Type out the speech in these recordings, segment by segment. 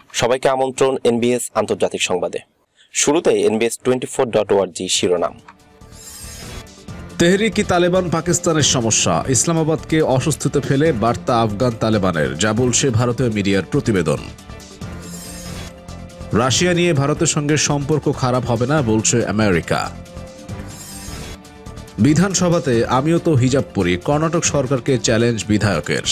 সবাইকে আমন্ত্রণ NBS আন্তর্জাতিক সংবাদে। শুরুতে NBS24.org শিরোনাম। তেহরিকি তালেবান পাকিস্তানের সমস্যা, ইসলামাবাদকে অস্বস্তিতে ফেলে বার্তা আফগান তালেবানের, যা বলছে ভারতীয় মিডিয়ার প্রতিবেদন। রাশিয়া নিয়ে ভারতের সঙ্গে সম্পর্ক খারাপ হবে না বলছে আমেরিকা। বিধানসভাতে আমিও তো হিজাব পরি, কর্ণাটক সরকারকে চ্যালেঞ্জ বিধায়কের।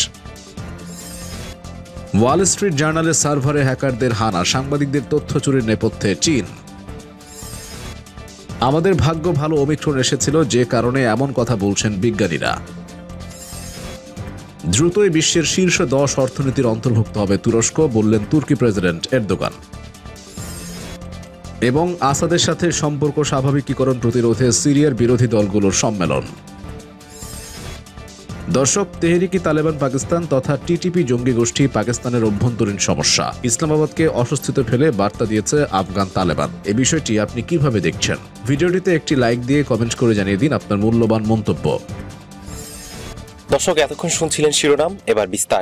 ওয়াল স্ট্রিট জার্নালের সার্ভারে হ্যাকারদের হানা, সাংবাদিকদের তথ্য চুরির নেপথ্যে চীন। আমাদের ভাগ্য ভালো ওমিক্রন এসেছিল, যে কারণে এমন কথা বলছেন বিজ্ঞানীরা। দ্রুতই বিশ্বের শীর্ষ 10 অর্থনীতির অন্তর্ভুক্ত হবে তুরস্ক, বললেন তুর্কি প্রেসিডেন্ট এরদোগান। এবং আসাদের সাথে সম্পর্ক স্বাভাবিকীকরণ প্রতিরোধে সিরিয়ার বিরোধী দলগুলোর সম্মেলন। দর্শক, তেহরিকি তালেবান পাকিস্তান তথা টিটিপি জঙ্গি গোষ্ঠী পাকিস্তানের অভ্যন্তরীণ সমস্যা, ইসলামাবাদকে অস্বস্তিতে ফেলে বার্তা দিয়েছে আফগান তালেবান। এই বিষয়টি আপনি কিভাবে দেখছেন? ভিডিওটিতে একটি লাইক দিয়ে কমেন্ট করে জানিয়ে দিন আপনার মূল্যবান মন্তব্য। দর্শক, এতক্ষণ শুনছিলেন শিরোনাম, এবার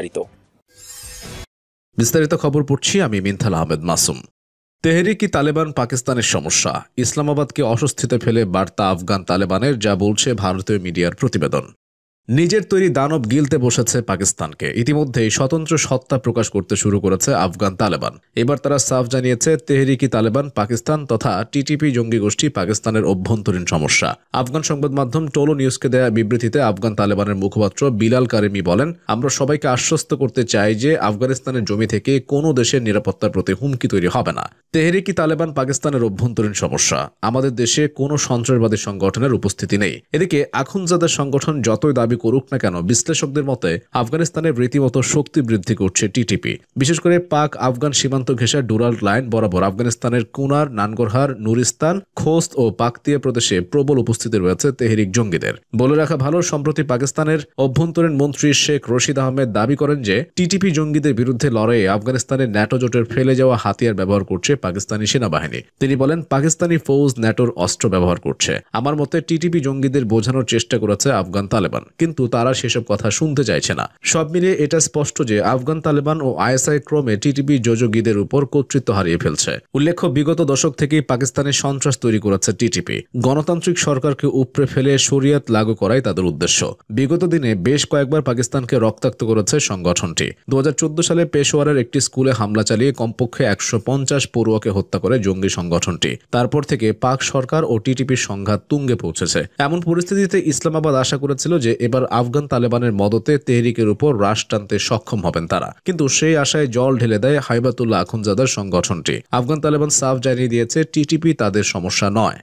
বিস্তারিত খবর পড়ছি আমি মিনথাল আহমেদ মাসুম। তেহরিকি তালেবান পাকিস্তানের সমস্যা, ইসলামাবাদকে অস্বস্তিতে ফেলে বার্তা আফগান তালেবানের, যা বলছে ভারতীয় মিডিয়ার প্রতিবেদন। নিজের তৈরি দানব গিলতে বসেছে পাকিস্তানকে। ইতিমধ্যেই স্বতন্ত্র সত্তা প্রকাশ করতে শুরু করেছে আফগান তালেবান। এবার তারা সাফ জানিয়েছে তেহরিকি তালেবান পাকিস্তান তথা টিটিপি জঙ্গি গোষ্ঠী পাকিস্তানের অভ্যন্তরীণ সমস্যা। আফগান সংবাদ মাধ্যম টোলো নিউজকে দেয়া বিবৃতিতে আফগান তালেবানের মুখপাত্র বিলাল কারিমি বলেন, আমরা সবাইকে আশ্বস্ত করতে চাই যে আফগানিস্তানের জমি থেকে কোনো দেশের নিরাপত্তার প্রতি হুমকি তৈরি হবে না। তেহরিকি তালেবান পাকিস্তানের অভ্যন্তরীণ সমস্যা, আমাদের দেশে কোনো সন্ত্রাসবাদী সংগঠনের উপস্থিতি নেই। এদিকে আখুনজাদের সংগঠন যতই দাবি করুক না কেন, বিশ্লেষকদের মতে আফগানিস্তানের রীতিমতো শক্তি বৃদ্ধি করছে টিটিপি। বিশেষ করে পাক আফগান সীমান্ত ঘেঁষা ডুরাল লাইন বরাবর আফগানিস্তানের কুনার, নানগরহার, নুরিস্তান, খোস্ত ও পাকতিয়া প্রদেশে প্রবল উপস্থিতি রয়েছে তেহরিক জঙ্গিদের। বলে রাখা ভালো, সম্প্রতি পাকিস্তানের অভ্যন্তরীণ মন্ত্রী শেখ রশিদ আহমেদ দাবি করেন যে টিটিপি জঙ্গিদের বিরুদ্ধে লড়াইয়ে আফগানিস্তানের ন্যাটো জোটের ফেলে যাওয়া হাতিয়ার ব্যবহার করছে পাকিস্তানি সেনাবাহিনী। তিনি বলেন, পাকিস্তানি ফৌজ ন্যাটোর অস্ত্র ব্যবহার করছে। আমার মতে টিটিপি জঙ্গিদের বোঝানোর চেষ্টা করেছে আফগান তালেবান, কিন্তু তারা সেসব কথা শুনতে চাইছে না। সব মিলিয়ে এটা স্পষ্ট যে আফগান তালেবান ও আইএসআই ক্রমে টিটিপি যোজগীদের উপর কর্তৃত্ব হারিয়ে ফেলছে। উল্লেখ্য, বিগত দশক থেকেই পাকিস্তানে সন্ত্রাস তৈরি করেছে টিটিপি। গণতান্ত্রিক সরকারকে উপড়ে ফেলে শরিয়াত লাগু করাই তাদের উদ্দেশ্য। বিগত দিনে বেশ কয়েকবার পাকিস্তানকে রক্তাক্ত করেছে সংগঠনটি। 2014 সালে পেশোয়ারের একটি স্কুলে হামলা চালিয়ে কমপক্ষে 150 পড়ুয়াকে হত্যা করে জঙ্গি সংগঠনটি। তারপর থেকে পাক সরকার ও টিটিপির সংঘাত তুঙ্গে পৌঁছেছে। এমন পরিস্থিতিতে ইসলামাবাদ আশা করেছিল যে এবার আফগান তালেবানের মদতে তেহরিকের উপর রাশ টানতে সক্ষম হবেন তারা, কিন্তু সেই আশায় জল ঢেলে দেয় হাইবাতুল্লাহ আখুনজাদার সংগঠনটি। আফগান তালেবান সাফ জানিয়ে দিয়েছে টিটিপি তাদের সমস্যা নয়।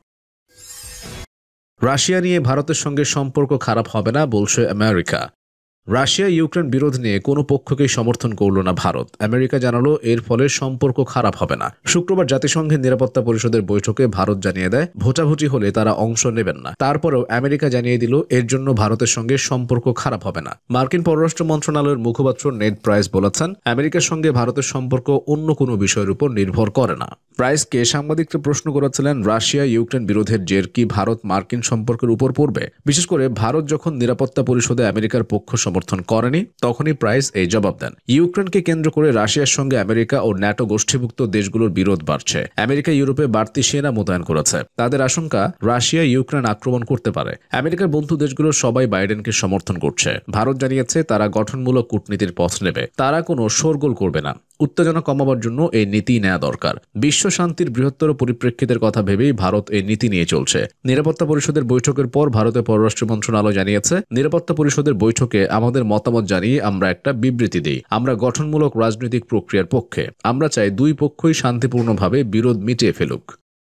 রাশিয়া নিয়ে ভারতের সঙ্গে সম্পর্ক খারাপ হবে না বলছে আমেরিকা। রাশিয়া ইউক্রেন বিরোধ নিয়ে কোনো পক্ষকেই সমর্থন করল না ভারত। আমেরিকা জানালো এর ফলে সম্পর্ক খারাপ হবে না। শুক্রবার জাতিসংঘের নিরাপত্তা পরিষদের বৈঠকে ভারত জানিয়ে দেয় ভোটাভুটি হলে তারা অংশ নেবেন না। তারপরেও আমেরিকা জানিয়ে দিল এর জন্য ভারতের সঙ্গে সম্পর্ক খারাপ হবে না। মার্কিন পররাষ্ট্র মন্ত্রণালয়ের মুখপাত্র নেড প্রাইস বলেছেন, আমেরিকার সঙ্গে ভারতের সম্পর্ক অন্য কোনো বিষয়ের উপর নির্ভর করে না। প্রাইসকে সাংবাদিকরা প্রশ্ন করেছিলেন, রাশিয়া ইউক্রেন বিরোধের জের কি ভারত মার্কিন সম্পর্কের উপর পড়বে? বিশেষ করে ভারত যখন নিরাপত্তা পরিষদে আমেরিকার পক্ষ সমর্থন করেনি, তখনই প্রাইস এই জবাব দেন। ইউক্রেনকে কেন্দ্র করে রাশিয়ার সঙ্গে আমেরিকা ও ন্যাটো গোষ্ঠীভুক্ত দেশগুলোর বিরোধ বাড়ছে। আমেরিকা ইউরোপে বাড়তি সেনা মোতায়েন করেছে। তাদের আশঙ্কা রাশিয়া ইউক্রেন আক্রমণ করতে পারে। আমেরিকার বন্ধু দেশগুলোর সবাই বাইডেনকে সমর্থন করছে। ভারত জানিয়েছে তারা গঠনমূলক কূটনীতির পথ নেবে। তারা কোনো শোরগোল করবে না। উত্তেজনা কমাবার জন্য এই নীতি নেওয়া দরকার। বিশ্ব শান্তির বৃহত্তর পরিপ্রেক্ষিতের কথা ভেবেই ভারত এই নীতি নিয়ে চলছে। নিরাপত্তা পরিষদের বৈঠকের পর ভারতের পররাষ্ট্র মন্ত্রণালয় জানিয়েছে, নিরাপত্তা পরিষদের বৈঠকে আমাদের মতামত জানিয়ে আমরা একটা বিবৃতি দিই। আমরা গঠনমূলক রাজনৈতিক প্রক্রিয়ার পক্ষে। আমরা চাই দুই পক্ষই শান্তিপূর্ণভাবে বিরোধ মিটিয়ে ফেলুক।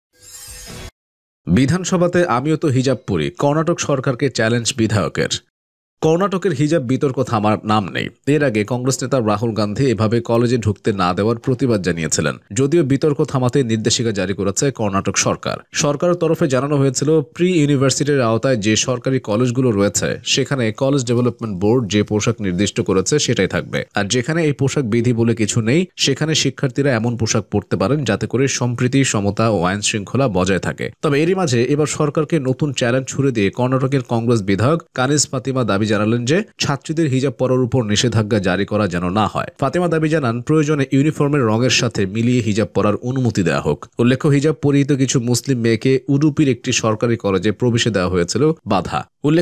বিধানসভাতে আমিও তো হিজাব পরি, কর্ণাটক সরকারকে চ্যালেঞ্জ বিধায়কের। কর্ণাটকের হিজাব বিতর্ক থামার নাম নেই। এর আগে কংগ্রেস নেতা রাহুল গান্ধী এভাবে কলেজে ঢুকতে না দেওয়ার প্রতিবাদ জানিয়েছিলেন। যদিও বিতর্ক থামাতে নির্দেশিকা জারি করেছে কর্ণাটক সরকার। সরকারের তরফে জানানো হয়েছিল, প্রি ইউনিভার্সিটির আওতায় যে সরকারি কলেজগুলো রয়েছে সেখানে কলেজ ডেভেলপমেন্ট বোর্ড যে পোশাক নির্দিষ্ট করেছে সেটাই থাকবে। আর যেখানে এই পোশাক বিধি বলে কিছু নেই, সেখানে শিক্ষার্থীরা এমন পোশাক পরতে পারেন যাতে করে সম্প্রীতি, সমতা ও আইন শৃঙ্খলা বজায় থাকে। তবে এরই মাঝে এবার সরকারকে নতুন চ্যালেঞ্জ ছুড়ে দিয়ে কর্ণাটকের কংগ্রেস বিধায়ক কানিজ ফাতিমা দাবি জানালেন যে ছাত্রীদের হিজাব পরার উপর নিষেধাজ্ঞা জারি করা যেন না হয়। ফাতেমা দাবি জানান, প্রয়োজনে ইউনিফর্মের রঙের সাথে মিলিয়ে হিজাব পরার অনুমতি দেওয়া হোক। উল্লেখ্য, হিজাব পরিহিত কিছু মুসলিম মেয়েকে উডুপির একটি সরকারি কলেজে প্রবেশে দেওয়া হয়েছিল বাধা।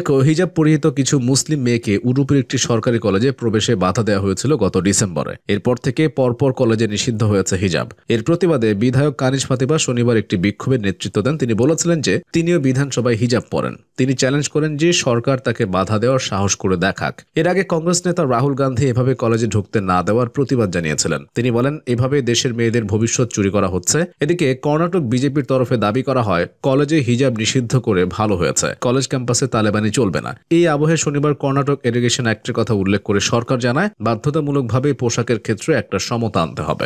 বাধা দেওয়া হয়েছিল গত ডিসেম্বরে। এরপর থেকে পরপর কলেজে নিষিদ্ধ হয়েছে হিজাব। এর প্রতিবাদে বিধায়ক কানিজ ফাতিমা শনিবার একটি বিক্ষোভের নেতৃত্ব দেন। তিনি বলেছিলেন যে তিনিও বিধানসভায় হিজাব পরেন। তিনি চ্যালেঞ্জ করেন যে সরকার তাকে বাধা দেওয়ার সাহস করে দেখাক। এর আগে কংগ্রেস নেতা রাহুল গান্ধী এভাবে কলেজে ঢুকতে না দেওয়ার প্রতিবাদ জানিয়েছিলেন। তিনি বলেন, এভাবে দেশের মেয়েদের ভবিষ্যৎ চুরি করা হচ্ছে। এদিকে কর্ণাটক বিজেপির তরফে দাবি করা হয়, কলেজে হিজাব নিষিদ্ধ করে ভালো হয়েছে, কলেজ ক্যাম্পাসে তালেবানি চলবে না। এই আবহে শনিবার কর্ণাটক এডুকেশন অ্যাক্টের কথা উল্লেখ করে সরকার জানায়, বাধ্যতামূলকভাবে পোশাকের ক্ষেত্রে একটা সমতা আনতে হবে।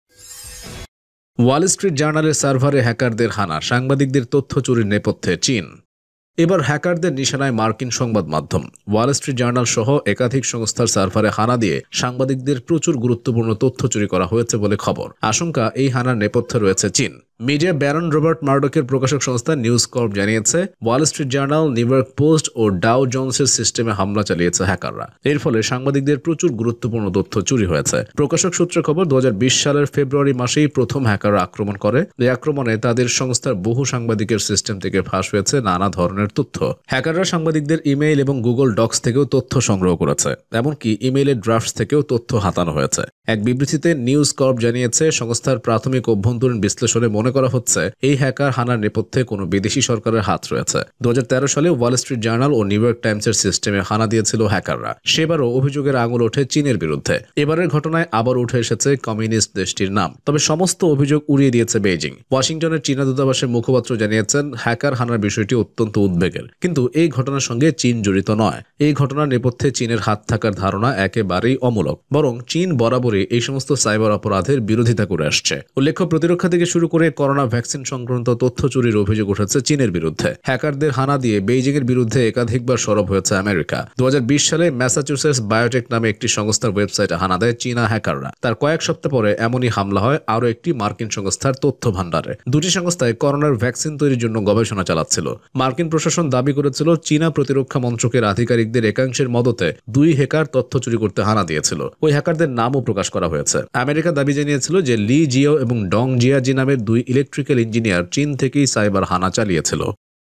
ওয়াল স্ট্রিট জার্নালের সার্ভারে হ্যাকারদের হানা, সাংবাদিকদের তথ্য চুরির নেপথ্যে চীন। এবার হ্যাকারদের নিশানায় মার্কিন সংবাদ মাধ্যম। ওয়াল স্ট্রিট জার্নাল সহ একাধিক সংস্থার সার্ভারে হানা দিয়ে সাংবাদিকদের প্রচুর গুরুত্বপূর্ণ তথ্য চুরি করা হয়েছে বলে খবর। আশঙ্কা, এই হানার নেপথ্যে রয়েছে চীন। মিডিয়া ব্যারন রবার্ট মার্ডকের প্রকাশক সংস্থা নিউজ কর্প জানিয়েছে, Wall Street Journal, New York Post ও ডাও জোন্সের সিস্টেমে হামলা চালিয়েছে হ্যাকাররা। এর ফলে সাংবাদিকদের প্রচুর গুরুত্বপূর্ণ তথ্য চুরি হয়েছে। প্রকাশক সূত্রে খবর, 2020 সালের ফেব্রুয়ারি মাসেই প্রথম হ্যাকাররা আক্রমণ করে। এই আক্রমণে তাদের সংস্থার বহু সাংবাদিকের সিস্টেম থেকে ফাঁস হয়েছে নানা ধরনের তথ্য। হ্যাকাররা সাংবাদিকদের ইমেইল এবং গুগল ডক্স থেকেও তথ্য সংগ্রহ করেছে। এমনকি ইমেইলের ড্রাফটস থেকেও তথ্য হাতানো হয়েছে। এক বিবৃতিতে নিউজ কর্প জানিয়েছে, সংস্থার প্রাথমিক অভ্যন্তরীণ বিশ্লেষণে মনে করা হচ্ছে এই হ্যাকার হানার নেপথ্যে কোনো বিদেশি সরকারের হাত রয়েছে। 2013 সালে ওয়াল স্ট্রিট জার্নাল ও নিউইয়র্ক টাইমসের সিস্টেমে হানা দিয়েছিল হ্যাকাররা। সেবারও অভিযোগের আঙুল ওঠে চীনের বিরুদ্ধে। এবারের ঘটনায় আবার উঠে এসেছে কমিউনিস্ট দেশটির নাম। তবে সমস্ত অভিযোগ উড়িয়ে দিয়েছে বেইজিং। ওয়াশিংটনের চীনা দূতাবাসের মুখপাত্র জানিয়েছেন, হ্যাকার হানার বিষয়টি অত্যন্ত উদ্বেগের, কিন্তু এই ঘটনার সঙ্গে চীন জড়িত নয়। এই ঘটনার নেপথ্যে চীনের হাত থাকার ধারণা একেবারেই অমূলক। বরং চীন বরাবরই এই সমস্ত সাইবার অপরাধের বিরোধিতা করে আসছে। উল্লেখ্য, প্রতিরক্ষা থেকে শুরু করে করোনা ভ্যাকসিন সংক্রান্ত তথ্য চুরির অভিযোগ উঠেছে চীনের বিরুদ্ধে। হ্যাকারদের হানা দিয়ে বেইজিং এর বিরুদ্ধে একাধিকবার সরব হয়েছে আমেরিকা। 2020 সালে ম্যাসাচুসেটস বায়োটেক নামে একটি সংস্থার ওয়েবসাইটে হানা দেয় চীনা হ্যাকাররা। তার কয়েক সপ্তাহ পরে এমনই হামলা হয় আরও একটি মার্কিন সংস্থার তথ্য ভান্ডারে। দুটি সংস্থায় করোনার ভ্যাকসিন তৈরির জন্য গবেষণা চালাচ্ছিল। মার্কিন প্রশাসন দাবি করেছিল, চীনা প্রতিরক্ষা মন্ত্রকের আধিকারিকদের একাংশের মদতে 2 হ্যাকার তথ্য চুরি করতে হানা দিয়েছিল। ওই হ্যাকারদের নামও প্রকাশ করা হয়েছে। আমেরিকা দাবি জানিয়েছিল যে লি জিও এবং ডং জিয়াজি নামের 2 ইলেকট্রিক্যাল ইঞ্জিনিয়ার চীন থেকেই সাইবার হানা চালিয়েছিল।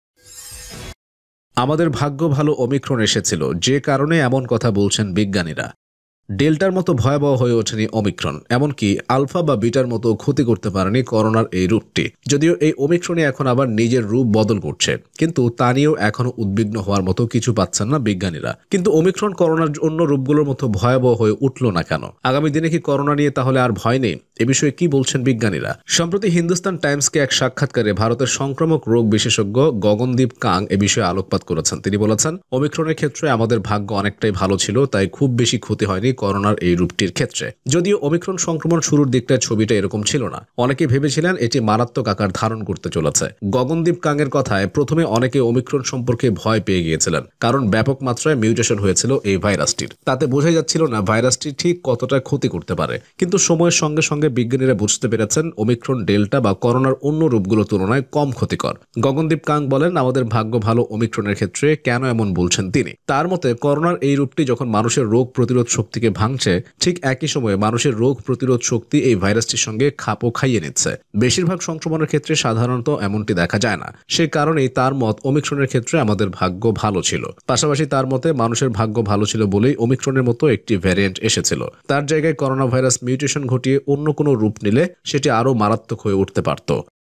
আমাদের ভাগ্য ভালো ওমিক্রন এসেছিল, যে কারণে এমন কথা বলছেন বিজ্ঞানীরা। ডেল্টার মতো ভয়াবহ হয়ে ওঠেনি ওমিক্রন, এমনকি আলফা বা বিটার মতো ক্ষতি করতে পারেনি করোনার এই রূপটি। যদিও এই ওমিক্রনই এখন আবার নিজের রূপ বদল করছে, কিন্তু তা নিয়েও এখনো উদ্বিগ্ন হওয়ার মতো কিছু পাচ্ছেন না বিজ্ঞানীরা। কিন্তু ওমিক্রন করোনার অন্য রূপগুলোর মতো ভয়াবহ হয়ে উঠল না কেন? আগামী দিনে কি করোনা নিয়ে তাহলে আর ভয় নেই? এ বিষয়ে কি বলছেন বিজ্ঞানীরা? সম্প্রতি হিন্দুস্তান টাইমসকে এক সাক্ষাৎকারে ভারতের সংক্রামক রোগ বিশেষজ্ঞ গগনদীপ কাং এ বিষয়ে আলোকপাত করেছেন। তিনি বলেছেন, ওমিক্রনের ক্ষেত্রে আমাদের ভাগ্য অনেকটাই ভালো ছিল, তাই খুব বেশি ক্ষতি হয়নি করোনার এই রূপটির ক্ষেত্রে। যদিও ওমিক্রন সংক্রমণ শুরুর দিকটায় ছবিটা এরকম ছিল না। অনেকে ভেবেছিলেন এটি মারাত্মক আকার ধারণ করতে চলেছে। গগনদীপ কাং এর কথায়, প্রথমে অনেকে ওমিক্রন সম্পর্কে ভয় পেয়ে গিয়েছিলেন, কারণ ব্যাপক মাত্রায় মিউটেশন হয়েছিল এই ভাইরাসটির। তাতে বোঝা যাচ্ছিল না ভাইরাসটি ঠিক কতটা ক্ষতি করতে পারে। কিন্তু সময়ের সঙ্গে সঙ্গে বিজ্ঞানীরা বুঝতে পেরেছেন ওমিক্রন ডেল্টা বা করোনার অন্য রূপগুলোর তুলনায় কম ক্ষতিকর। গগনদীপ কাং বলেন, আমাদের ভাগ্য ভালো ওমিক্রনের ক্ষেত্রে। কেন এমন বলছেন তিনি? তার মতে, করোনার এই রূপটি যখন মানুষের রোগ প্রতিরোধ শক্তিকে ভাঙছে, ঠিক একই সময়ে মানুষের রোগ প্রতিরোধ শক্তি এই ভাইরাসটির সঙ্গে খাপও খাইয়ে নিচ্ছে। বেশিরভাগ সংক্রমণের ক্ষেত্রে সাধারণত এমনটি দেখা যায় না। সে কারণেই তার মত, ওমিক্রনের ক্ষেত্রে আমাদের ভাগ্য ভালো ছিল। পাশাপাশি তার মতে, মানুষের ভাগ্য ভালো ছিল বলেই ওমিক্রনের মতো একটি ভ্যারিয়েন্ট এসেছিল। তার জায়গায় করোনা ভাইরাস মিউটেশন ঘটিয়ে অন্য কোনো রূপ নিলে সেটি আরও মারাত্মক হয়ে উঠতে পারত।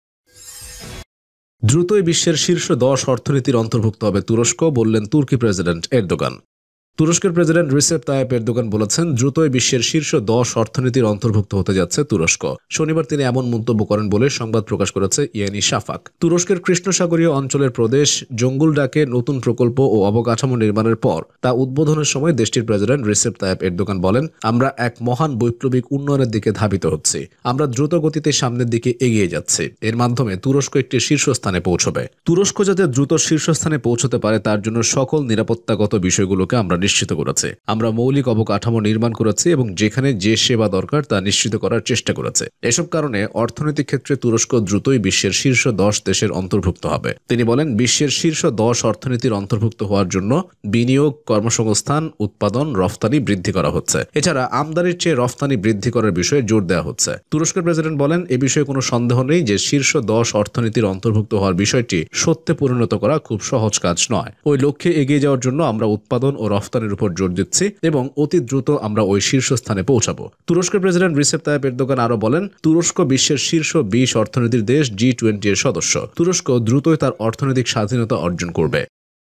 দ্রুতই বিশ্বের শীর্ষ 10 অর্থনীতির অন্তর্ভুক্ত হবে তুরস্ক, বললেন তুর্কি প্রেসিডেন্ট এরদোগান। তুরস্কের প্রেসিডেন্ট রিসেপ তাইয়েপ এরদোগান বলেছেন, দ্রুতই বিশ্বের শীর্ষ 10 অর্থনীতির অন্তর্ভুক্ত হতে যাচ্ছে তুরস্ক। শনিবার তিনি এমন মন্তব্য করেন বলে সংবাদ প্রকাশ করেছে ইয়ানি শাফাক। তুরস্কের কৃষ্ণসাগরীয় অঞ্চলের প্রদেশ জঙ্গুলডাকে নতুন প্রকল্প ও অবকাঠামো নির্মাণের পর তা উদ্বোধনের সময় দেশটির প্রেসিডেন্ট রিসেপ তাইয়েপ এরদোগান বলেন, আমরা এক মহান বৈপ্লবিক উন্নয়নের দিকে ধাবিত হচ্ছি। আমরা দ্রুত গতিতে সামনের দিকে এগিয়ে যাচ্ছি। এর মাধ্যমে তুরস্ক একটি শীর্ষস্থানে পৌঁছবে। তুরস্ক যাতে দ্রুত শীর্ষস্থানে পৌঁছতে পারে তার জন্য সকল নিরাপত্তাগত বিষয়গুলোকে আমরা নিশ্চিত করেছে। আমরা মৌলিক অবকাঠামো নির্মাণ করেছি এবং যেখানে যে সেবা দরকার তা নিশ্চিত করার চেষ্টা করেছে। এসব কারণে অর্থনৈতিক ক্ষেত্রে তুরস্ক দ্রুতই বিশ্বের শীর্ষ 10 দেশের অন্তর্ভুক্ত হবে। তিনি বলেন, বিশ্বের শীর্ষ 10 অর্থনীতির অন্তর্ভুক্ত হওয়ার জন্য বিনিয়োগ, কর্মসংস্থান, উৎপাদন, রফতানি বৃদ্ধি করা হচ্ছে। এছাড়া আমদানির চেয়ে রফতানি বৃদ্ধি করার বিষয়ে জোর দেওয়া হচ্ছে। তুরস্কের প্রেসিডেন্ট বলেন, এ বিষয়ে কোনো সন্দেহ নেই যে শীর্ষ 10 অর্থনীতির অন্তর্ভুক্ত হওয়ার বিষয়টি সত্যে পরিণত করা খুব সহজ কাজ নয়। ওই লক্ষ্যে এগিয়ে যাওয়ার জন্য আমরা উৎপাদন ও রফতানির উপর জোর দিচ্ছি এবং অতি দ্রুত আমরা ওই শীর্ষস্থানে পৌঁছাবো। তুরস্কের প্রেসিডেন্ট রিসেপ তাইয়িপ এরদোগান আরো বলেন, তুরস্ক বিশ্বের শীর্ষ 20 অর্থনীতির দেশ G20 এর সদস্য। তুরস্ক দ্রুতই তার অর্থনৈতিক স্বাধীনতা অর্জন করবে।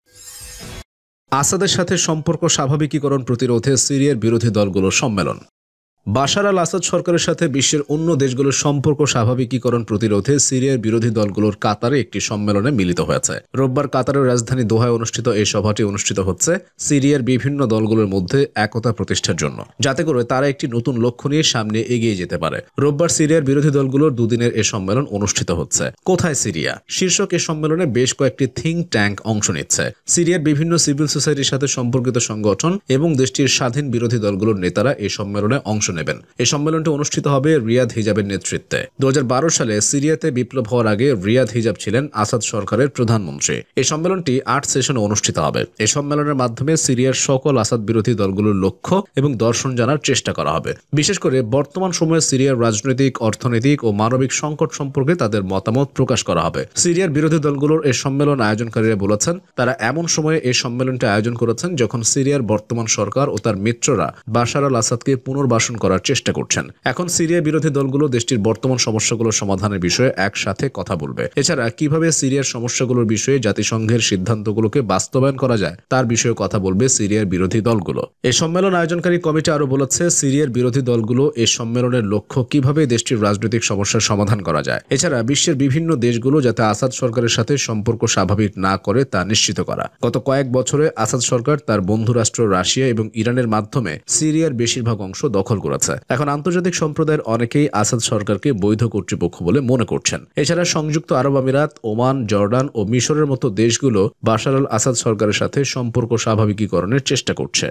আসাদের সাথে সম্পর্ক স্বাভাবিকীকরণ প্রতিরোধে সিরিয়ার বিরোধী দলগুলোর সম্মেলন। বাশার আল আসাদ সরকারের সাথে বিশ্বের অন্য দেশগুলোর সম্পর্ক স্বাভাবিকীকরণ প্রতিরোধে সিরিয়ার বিরোধী দলগুলোর কাতারে একটি সম্মেলনে মিলিত হয়েছে। রোববার কাতারের রাজধানী দোহায় অনুষ্ঠিত এই সভাটি অনুষ্ঠিত হচ্ছে সিরিয়ার বিভিন্ন দলগুলোর মধ্যে একতা প্রতিষ্ঠার জন্য, যাতে করে তারা একটি নতুন লক্ষ্য নিয়ে সামনে এগিয়ে যেতে পারে। রোববার সিরিয়ার বিরোধী দলগুলোর দুদিনের এ সম্মেলন অনুষ্ঠিত হচ্ছে। কোথায় সিরিয়া শীর্ষক এ সম্মেলনে বেশ কয়েকটি থিঙ্ক ট্যাঙ্ক অংশ নিচ্ছে। সিরিয়ার বিভিন্ন সিভিল সোসাইটির সাথে সম্পর্কিত সংগঠন এবং দেশটির স্বাধীন বিরোধী দলগুলোর নেতারা এই সম্মেলনে অংশ নেবেন। এই সম্মেলনটি অনুষ্ঠিত হবে রিয়াদ হিজাবের নেতৃত্বে। 2012 সালে সিরিয়াতে বিপ্লব হওয়ার আগে রিয়াদ হিজাব ছিলেন আসাদ সরকারের প্রধানমন্ত্রী। এই সম্মেলনটি 8 সেশনে অনুষ্ঠিত হবে। এই সম্মেলনের মাধ্যমে সিরিয়ার সকল আসাদ বিরোধী দলগুলোর লক্ষ্য এবং দর্শন জানার চেষ্টা করা হবে। বিশেষ করে বর্তমান সময়ে সিরিয়ার রাজনৈতিক, অর্থনৈতিক ও মানবিক সংকট সম্পর্কে তাদের মতামত প্রকাশ করা হবে। সিরিয়ার বিরোধী দলগুলোর এই সম্মেলন আয়োজনকারীরা বলেছেন, তারা এমন সময়ে এই সম্মেলনটি আয়োজন করেছেন যখন সিরিয়ার বর্তমান সরকার ও তার মিত্ররা বাশার আল আসাদকে পুনর্বাসন করার চেষ্টা করছেন। এখন সিরিয়া বিরোধী দলগুলো দেশটির বর্তমান সমস্যাগুলোর সমাধানের বিষয়ে একসাথে কথা বলবে। এছাড়া কিভাবে সিরিয়ার সমস্যাগুলোর বিষয়ে জাতিসংঘের সিদ্ধান্তগুলোকে বাস্তবায়ন করা যায় তার বিষয়ে কথা বলবে সিরিয়ার বিরোধী দলগুলো। এই সম্মেলন আয়োজনকারী কমিটি আরো বলেছে, সিরিয়ার বিরোধী দলগুলো এই সম্মেলনের লক্ষ্য কিভাবে দেশটির রাজনৈতিক সমস্যার সমাধান করা যায়। এছাড়া বিশ্বের বিভিন্ন দেশগুলো যাতে আসাদ সরকারের সাথে সম্পর্ক স্বাভাবিক না করে তা নিশ্চিত করা। গত কয়েক বছরে আসাদ সরকার তার বন্ধু রাষ্ট্র রাশিয়া এবং ইরানের মাধ্যমে সিরিয়ার বেশিরভাগ অংশ দখল করেছে। এখন আন্তর্জাতিক সম্প্রদায়ের অনেকেই আসাদ সরকারকে বৈধ কর্তৃপক্ষ বলে মনে করছেন। এছাড়া সংযুক্ত আরব আমিরাত, ওমান, জর্ডান ও মিশরের মতো দেশগুলো বাশার আল আসাদ সরকারের সাথে সম্পর্ক স্বাভাবিকীকরণের চেষ্টা করছে।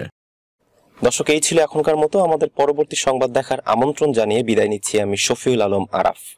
দর্শক, এই ছিল এখনকার মতো। আমাদের পরবর্তী সংবাদ দেখার আমন্ত্রণ জানিয়ে বিদায় নিচ্ছি আমি শফিউল আলম আরাফ।